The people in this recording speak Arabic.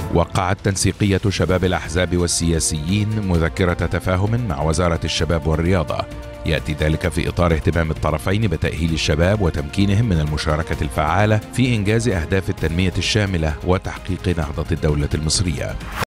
وقعت تنسيقية شباب الأحزاب والسياسيين مذكرة تفاهم مع وزارة الشباب والرياضة، يأتي ذلك في إطار اهتمام الطرفين بتأهيل الشباب وتمكينهم من المشاركة الفعالة في إنجاز أهداف التنمية الشاملة وتحقيق نهضة الدولة المصرية.